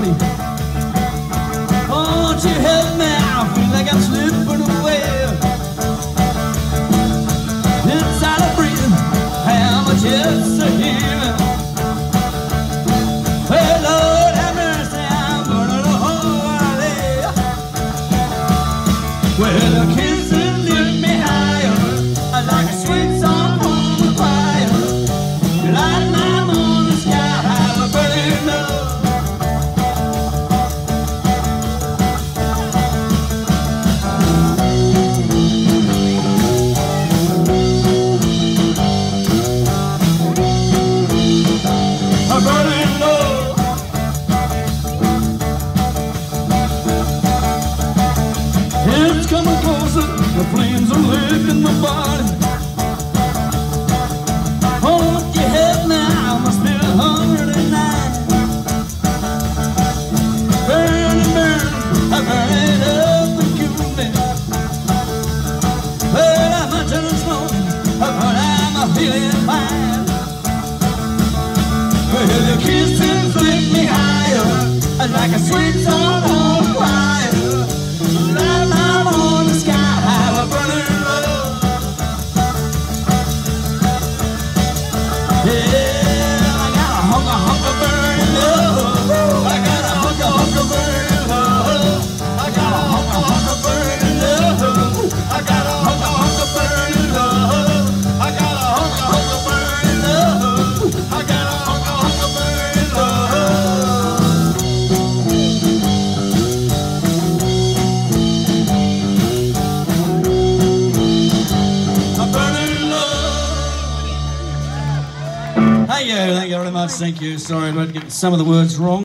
Won't you help me? I feel like I'm slipping away. Inside of breathing, how much else to hear? Well, Lord have mercy, I'm burning a hole away. Well, the kisses lift me higher, like a sweet song from the choir. You light my moon, the sky high, we're burning love. Burning love. It's coming closer, the flames are licking my body. Won't you help me? I'm still hungry tonight. Burning, burning, I'm burning up and cool me. Well, I'm a turning smoke, but I'm feeling fine. Well, your kisses lift me higher, like a sweet song on the choir. Light my moon, the sky high, we're burning love. Yeah, I got a hunk of burning love. I got a hunk of burning love. I got a hunk of burning love. I got a hunk of burning love. I got a hunk of burning love. I got a hunk of burning love. I'm burning love. Thank you very much. Thank you. Sorry about getting some of the words wrong.